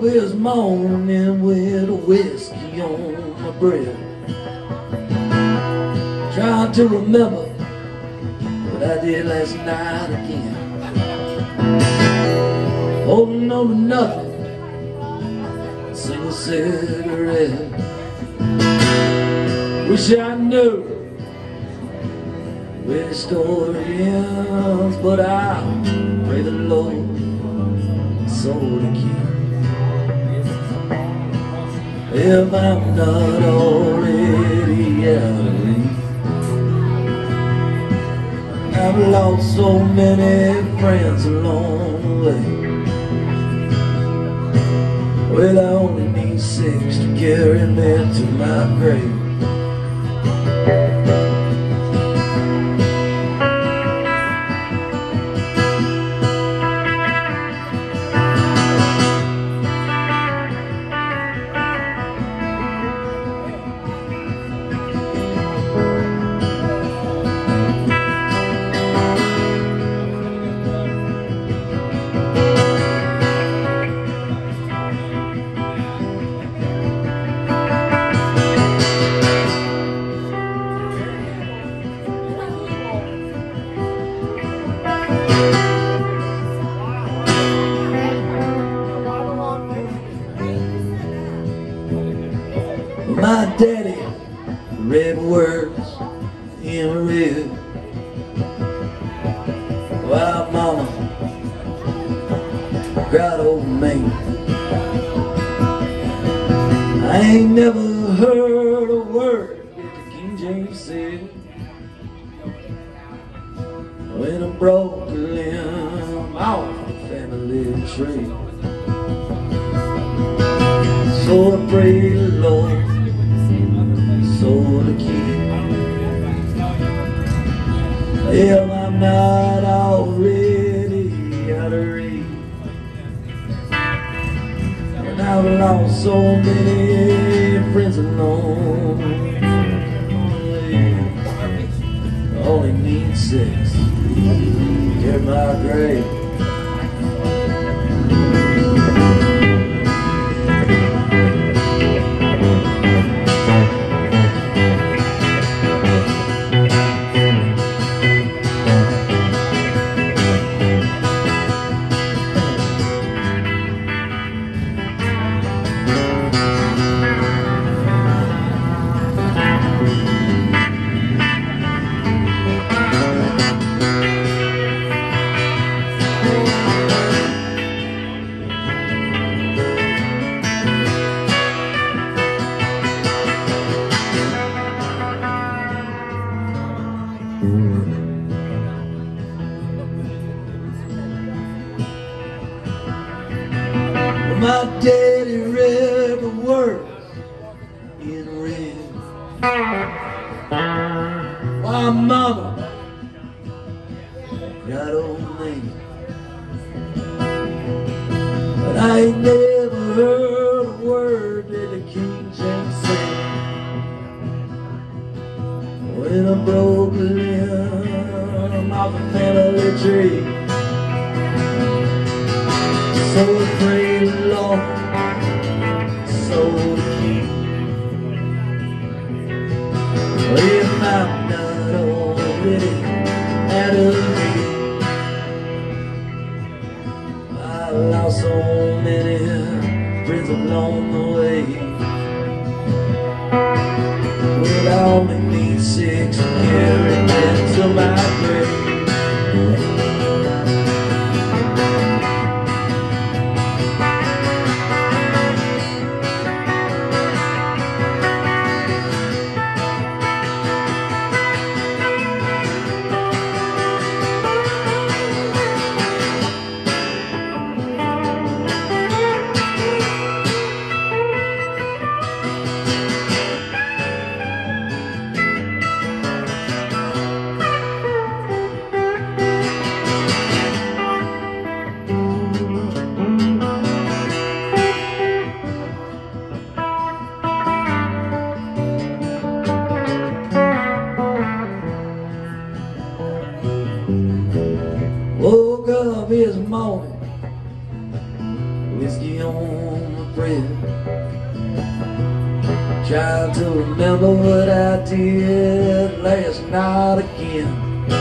this morning with a whiskey on my breath, trying to remember what I did last night again. Holding on to nothing, a single cigarette. Wish I knew where the story ends, but I pray the Lord so to keep. If I'm not already out of reach, I've lost so many friends along the way. Well, I only need 6 to carry me to my grave. My daddy read words in red, while mama cried over me. I ain't never heard a word that the King James said when I broke the limb off the family tree. So I pray the Lord so to keep. If I'm not already out of reach, and I've lost so many friends along the way. I only need 6 near my grave. My daddy read the words in red, while mama cried over me. But I ain't never heard a word that the King James said when I broke the limb off the family tree. So I pray the Lord so to keep. If I'm not already out of reach, I lost so many friends along the way. Well, I only need 6 to carry me to my grave. Woke up this morning, whiskey on bread, trying to remember what I did last night again.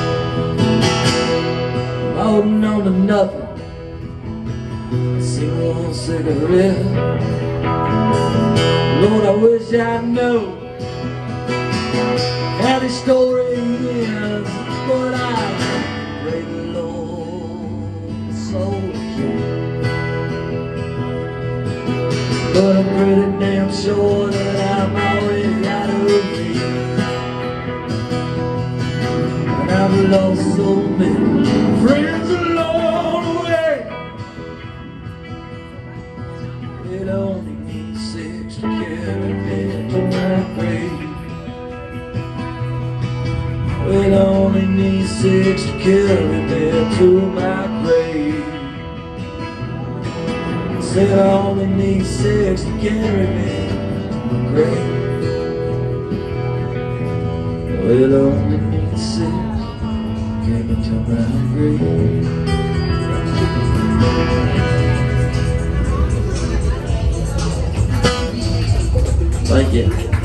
I'm holding on to nothing, a single cigarette. Lord, I wish I knew how this story ends, but I pray the Lord so again. But I'm pretty damn sure that I'm already out of reach, and I've lost so many friends along the way. It only needs 6 to carry me to my grave. It only needs 6 to carry me to my grave. Said I only need 6 to carry me to my grave. It only needs 6 to carry me to my grave. Thank you.